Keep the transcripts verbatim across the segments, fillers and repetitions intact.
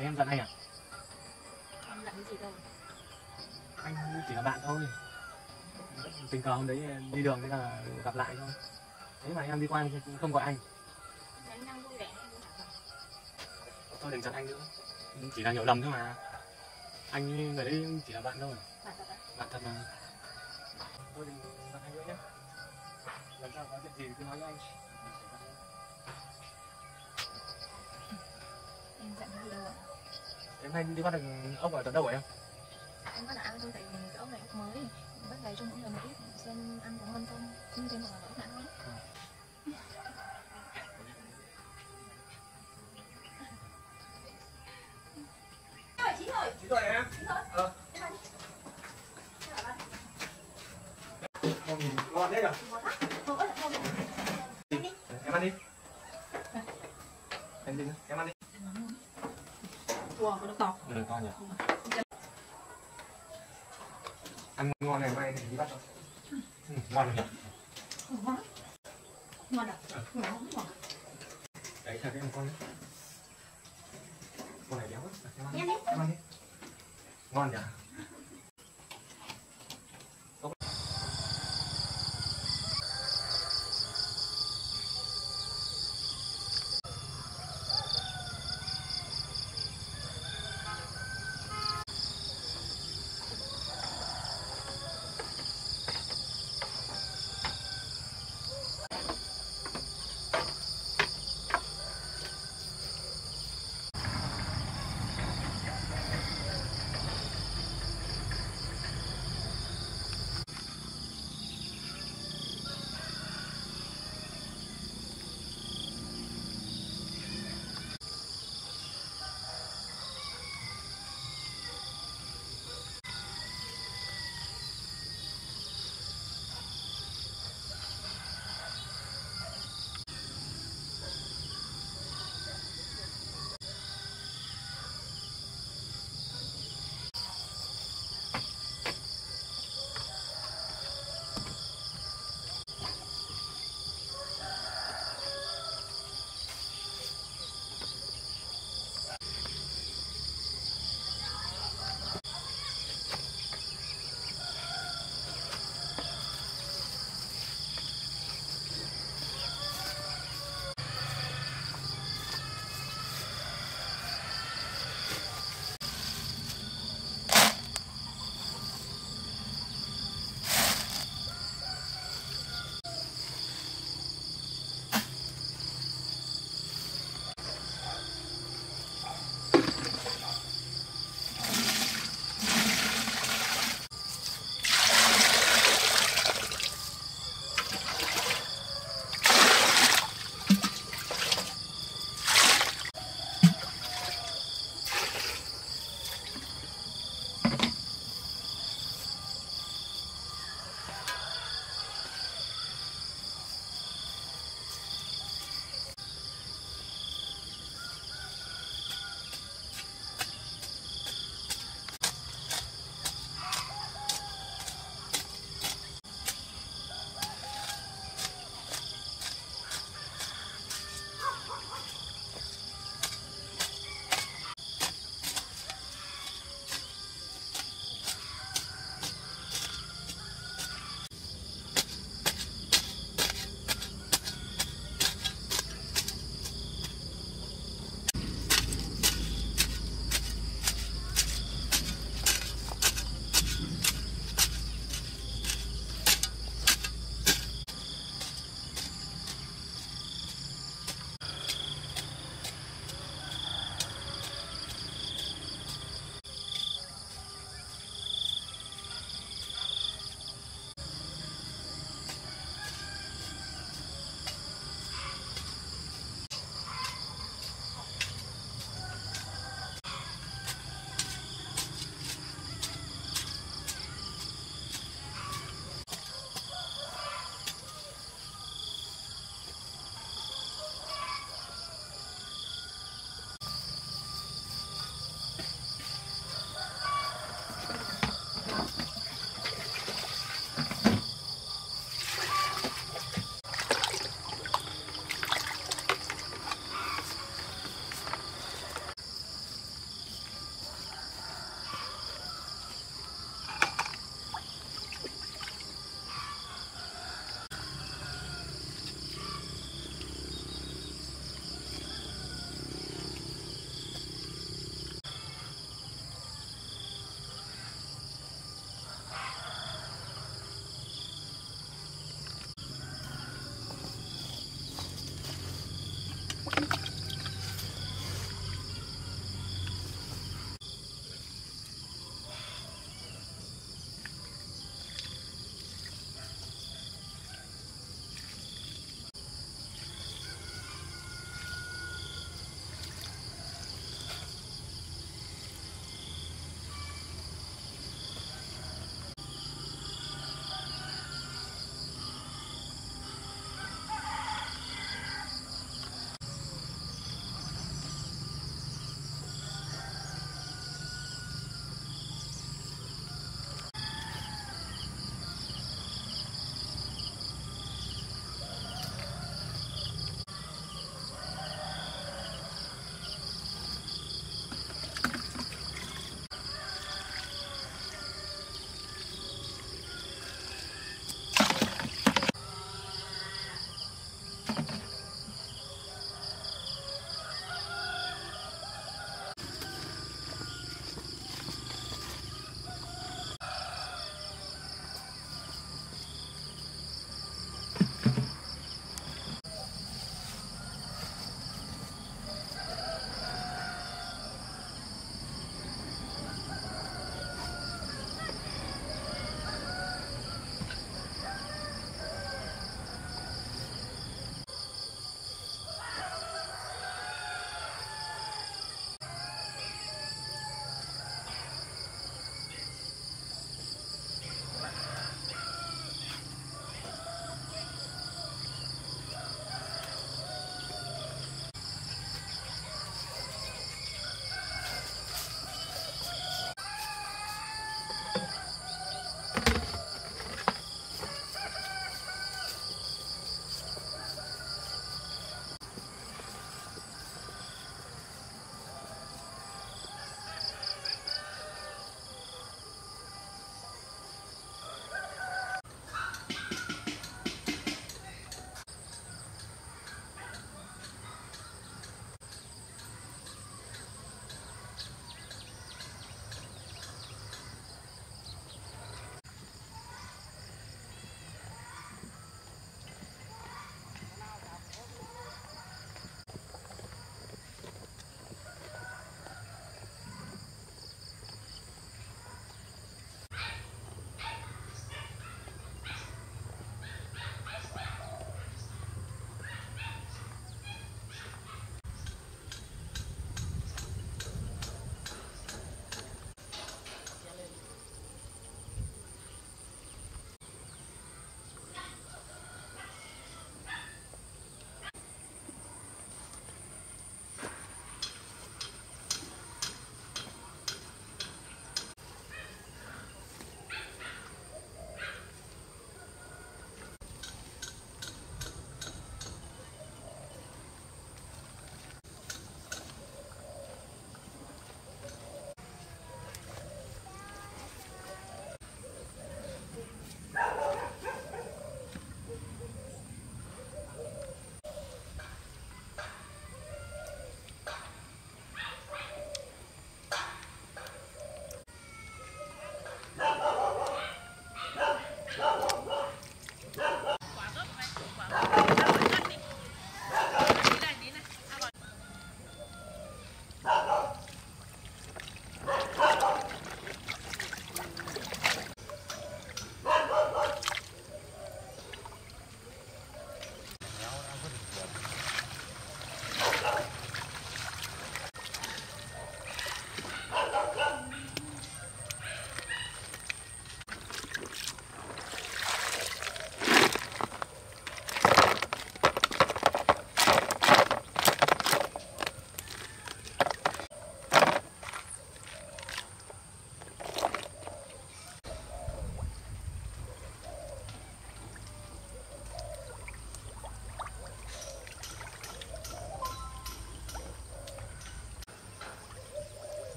Thế em giận anh à? Em giận cái gì đâu? Anh chỉ là bạn thôi. Tình cờ hôm đấy đi đường thế là gặp lại thôi. Thế mà em đi qua em không gọi anh. Anh đang vui vẻ em cũng chẳng. Thôi đừng giận anh nữa. Chỉ là hiểu lầm thôi mà. Anh người đấy chỉ là bạn thôi. Bạn thật ạ? Bạn thật mà. Thôi đừng giận anh nữa nhé. Lần sau có chuyện gì cứ nói với anh. Em giận cái gì đâu ạ? Em hay đi bắt được ốc ở tận đâu hả em? Em bắt là ăn thôi, tại vì cái ốc này ốc mới. Bắt về cho mỗi người một ít xem ăn có ngon không. Nhưng thêm một là ốc đã ngon. Chín rồi. Chín rồi em. Chín rồi. Ờ. Ngon đấy nhỉ? Ngon lắm. Ngon quá là ngon. Em đi. Em ăn đi. Em đi. Em ăn đi. Wow, nó to. Ừ, to nhỉ. Ăn ngon này mai đi bắt thôi. Ừ, ngon rồi nhỉ? Ngon lắm. Ngon à? Ừ, ngon lắm. Đấy thật em con đấy. Con này béo lắm. Em ăn đi. Em đi. Em ăn đi. Ngon nhỉ?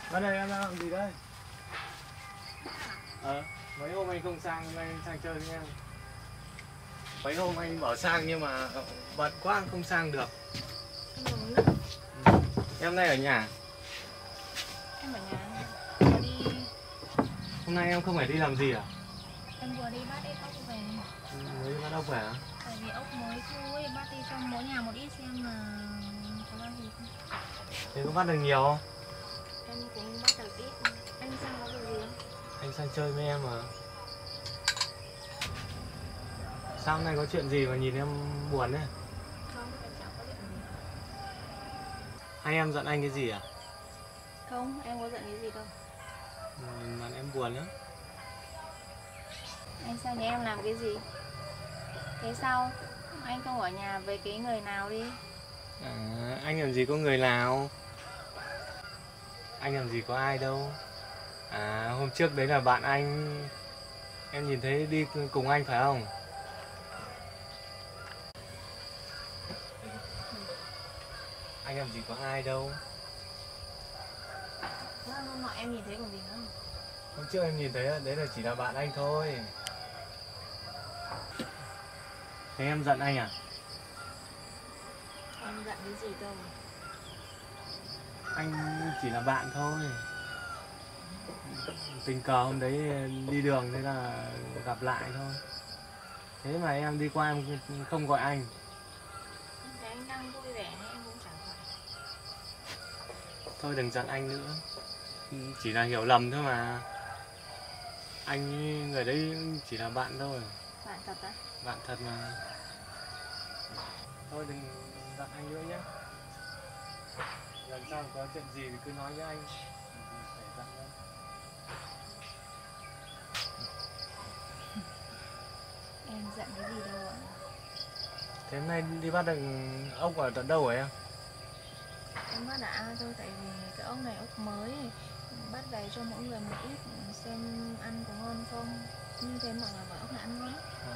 Ở đây em đang làm gì đây? Ờ, mấy hôm anh không sang, anh sang chơi với em. Mấy hôm anh bảo sang nhưng mà bận quá không sang được. Ừ. Em nay ở nhà. Em ở nhà. Vừa đi. Hôm nay em không phải đi làm gì à? Em vừa đi bắt ít ốc về. Mới bắt ốc về à? Tại vì ốc mới thu ấy, bắt đi cho mỗi nhà một ít xem là có bao gì không. Thế có bắt được nhiều không? Em cũng bắt được ít. Anh sang có được gì không? Anh sang chơi với em mà. Sao hôm nay có chuyện gì mà nhìn em buồn đấy? Không, em chẳng có chuyện gì. Hay em giận anh cái gì à? Không, em có giận cái gì đâu. Mà em buồn lắm. Anh sang nhà em làm cái gì? Thế sao? Anh không ở nhà với cái người nào đi? À, anh làm gì có người nào? Anh làm gì có ai đâu. À, hôm trước đấy là bạn anh. Em nhìn thấy đi cùng anh phải không? Anh làm gì có ai đâu. Hôm nọ em nhìn thấy còn gì nữa? Hôm trước em nhìn thấy đấy là chỉ là bạn anh thôi. Thế em giận anh à? Em giận cái gì đâu. Anh chỉ là bạn thôi. Tình cờ hôm đấy đi đường thế là gặp lại thôi. Thế mà em đi qua em không gọi anh. Em thấy anh đang vui vẻ nên em cũng chẳng gọi. Thôi đừng giận anh nữa. Chỉ là hiểu lầm thôi mà. Anh người đấy chỉ là bạn thôi. Bạn thật á? Bạn thật mà. Thôi đừng giận anh nữa nhé. Lần sau có chuyện gì thì cứ nói với anh. Phải giận đâu. Em giận cái gì đâu ạ? Thế hôm nay đi bắt được ốc ở tận đâu rồi em? Em bắt đã ao thôi, tại vì cái ốc này ốc mới ấy. Bắt về cho mỗi người một ít xem ăn có ngon không. Như thế mọi người bảo ốc này ăn ngon. À.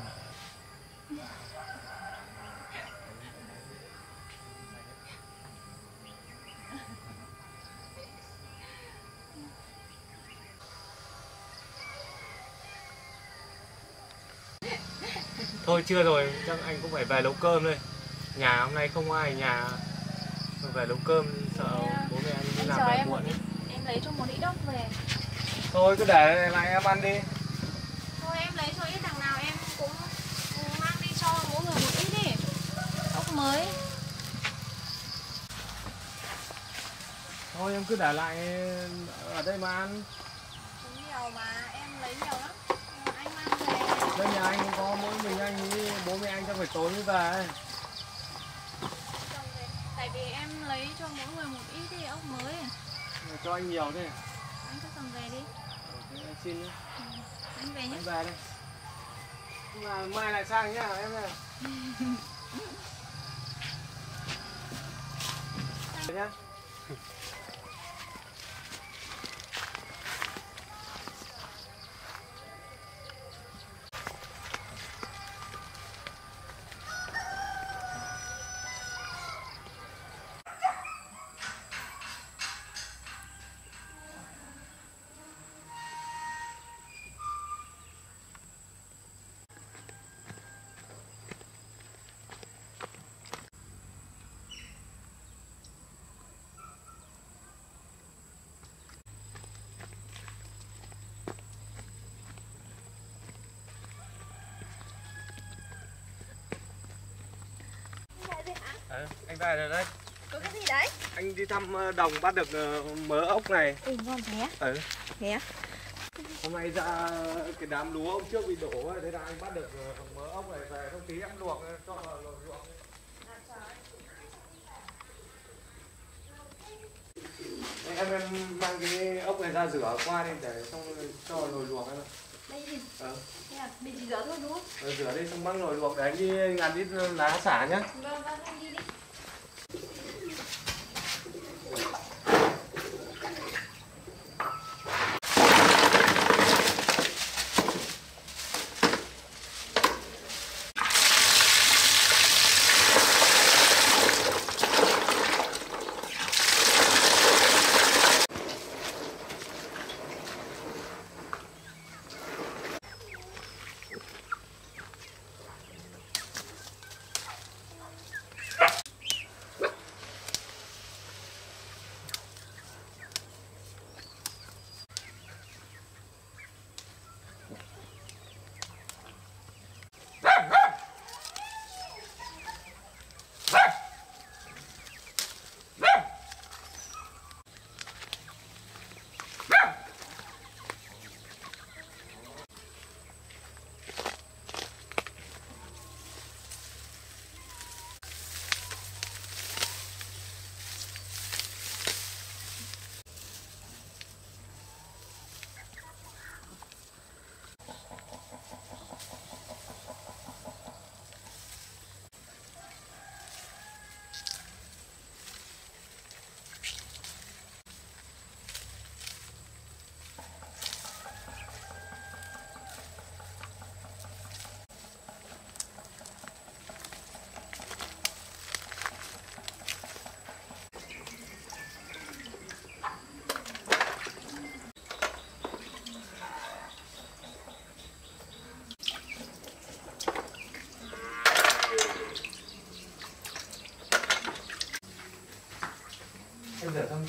Thôi chưa rồi, chắc anh cũng phải về nấu cơm đây. Nhà hôm nay không ai ở nhà. Về nấu cơm sợ bố mẹ anh đi làm về muộn ấy. Em lấy cho một ít ốc về. Thôi cứ để lại em ăn đi. Thôi em lấy cho ít, đằng nào em cũng mang đi cho mỗi người một ít đi. Ốc mới. Thôi em cứ để lại ở đây mà ăn. Nhiều mà em lấy nhiều lắm. Anh mang về. Đây nhà anh có mỗi mình anh với bố mẹ anh chắc phải tối mới về. Tại vì em lấy cho mỗi người một ít đi, ốc mới. Cho anh nhiều thế. Anh cứ cầm về đi. Thế anh xin nhé. Ừ. Anh về nhé. Anh về đây. Nhưng mà mai lại sang nhá em ơi. Nhá. À, anh về rồi đấy. Có cái gì đấy? Anh đi thăm đồng bắt được mớ ốc này. Ừ, ngon thế á? Ừ. Thế á? Hôm nay ra cái đám lúa hôm trước bị đổ ấy, thế là anh bắt được mớ ốc này về, không tí em luộc cho vào luộc luộc. Em em mang cái ốc này ra rửa qua đi để xong cho vào nồi luộc em. Đây gì? Ừ. Thế à? Mình chỉ rửa thôi đúng không? Ừ, rửa đi xong mang nồi luộc để anh đi ngàn ít lá xả nhá. Vâng, vâng, anh đi đi.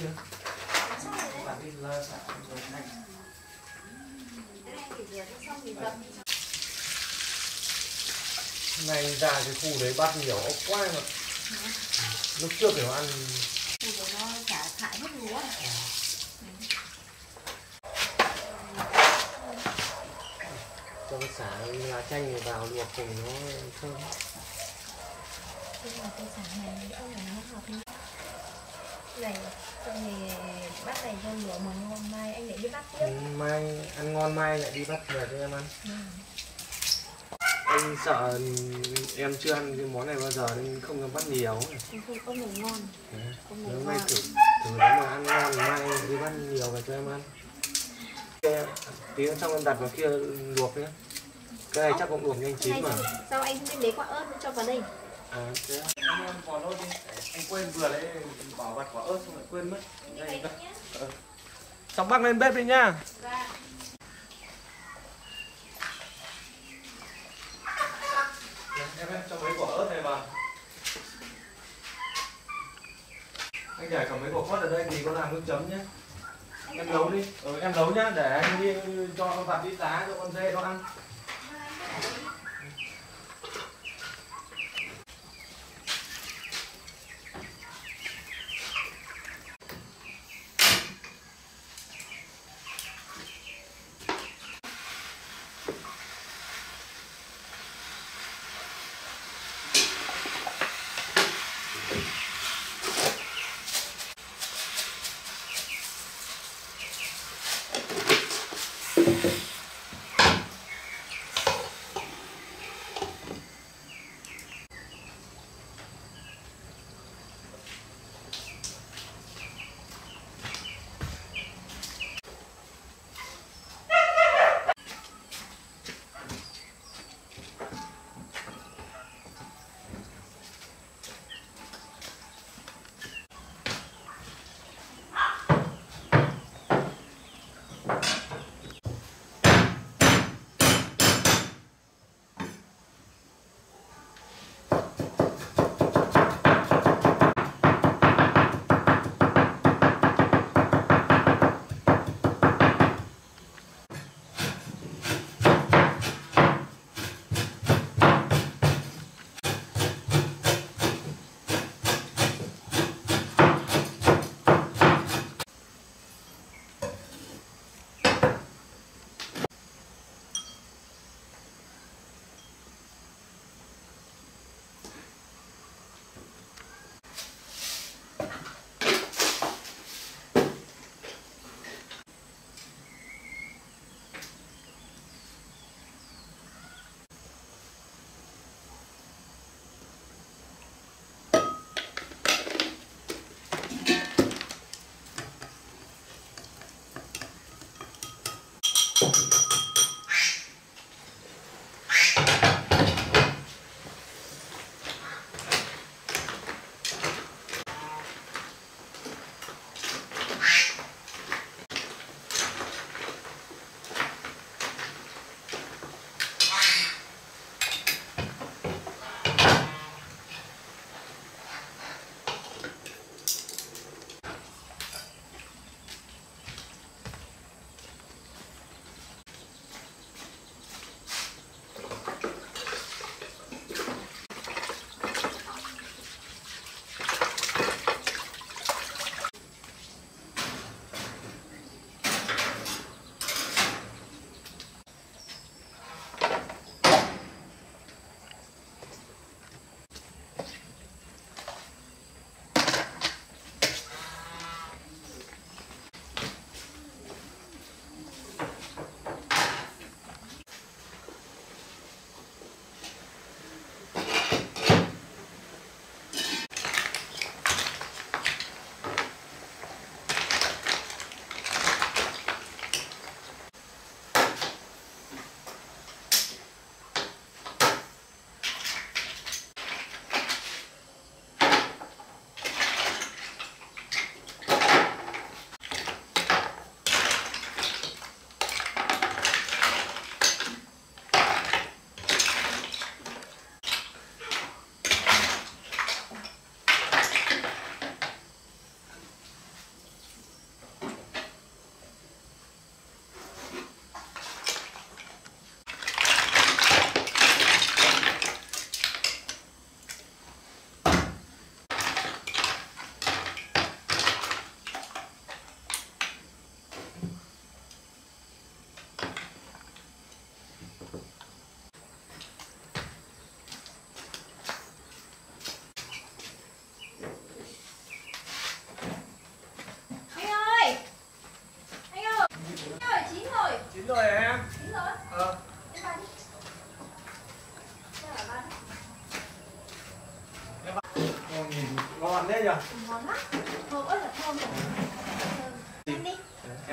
chưa? Bạn đi ra xả rồi anh. Này ra cái khu đấy bắt nhiều ốc quá mà. Lúc trước thì nó ăn khu đấy nó xả thải hết lúa. cho cái xả lá chanh vào luộc cùng nó thơm. Đây là cây xả này ông này nó hợp đi. Này, xong thì bắt này cho lửa mà ngon, mai anh lại đi bắt tiếp. Ừ, mai ăn ngon mai lại đi bắt về cho em ăn. Ừ. Anh sợ em chưa ăn cái món này bao giờ nên không dám bắt nhiều. Không, ông này ngon. Ông này Nếu ngon. mai thử thử nếu mà ăn ngon thì mai đi bắt nhiều về cho em ăn. Tí nữa xong em đặt vào kia luộc nhé. Cái này chắc cũng luộc nhanh chín mà. Sao anh không lấy quả ớt cho vào đây? À thế á. Anh em bỏ ớt đi. Anh quên vừa lấy bỏ vặt quả ớt xong lại quên mất. Đây đây. Ừ. Xong bắc lên bếp đi nhá. Dạ. Em em cho mấy quả ớt này vào. Anh để cả mấy quả ớt ở đây thì có làm nước chấm nhé. Em nấu đi. Ừ, em nấu nhá để anh đi cho vặt đi lá cho con dê nó ăn.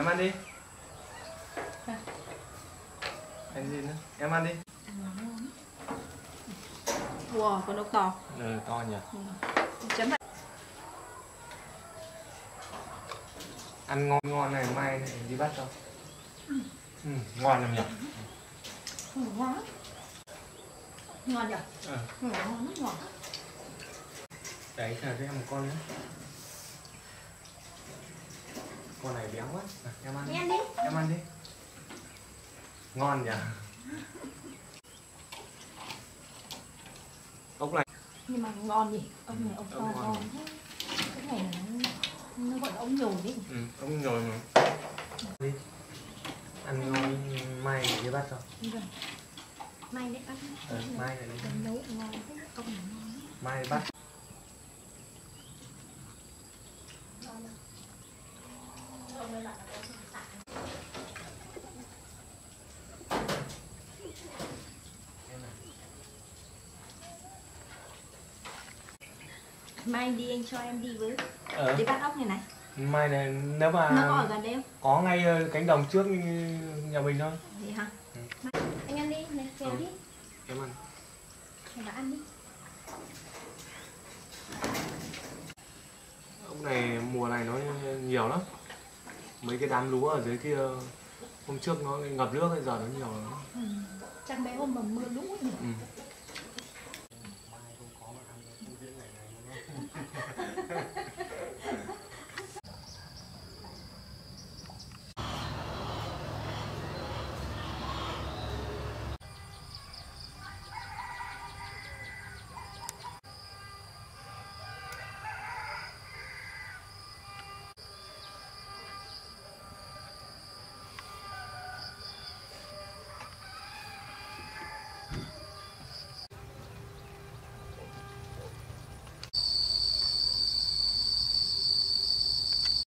Em ăn đi. Ăn gì nữa? Em ăn đi. Wow, con ốc to. Ừ, to nhỉ. Ừ. Chấm vậy. Ăn ngon ngon này, mai đi bắt cho. Ừ. Ừ, ngon lắm nhỉ. Ừ, ngon lắm. Ngon nhỉ? Ừ. Ừ, ngon lắm, ngon. Đấy, chờ cho em một con nữa. Con này béo quá. À, em ăn đi. Em đi. Em ăn đi. Ngon nhỉ. Ốc này. Nhưng mà ngon gì? Ông này ông to Ốc ngon. ngon thế. Cái này là nó, nó gọi là ông nhồi đấy. Ừ, ốc nhồi mà. Đi. Ăn ngon, mai đi bắt cho. Rồi. Mai đấy bắt. Ừ, mai này đi. Đừng nấu ngon thế. Ông này ngon. Mai bắt. Mai anh đi anh cho em đi với. Ờ. Đi bắt ốc này này. Mai này nếu mà Nó có ở gần đây không? có ngay cánh đồng trước nhà mình thôi. Vậy hả? Ừ. Mai, anh ăn đi, này, kéo Ừ. đi. Em ăn. Mày đã ăn đi. Ốc này mùa này nó nhiều lắm. Mấy cái đám lúa ở dưới kia hôm trước nó ngập nước, bây giờ nó nhiều lắm. Ừ. Chắc mấy hôm mà mưa lũ ấy nhỉ? Ừ.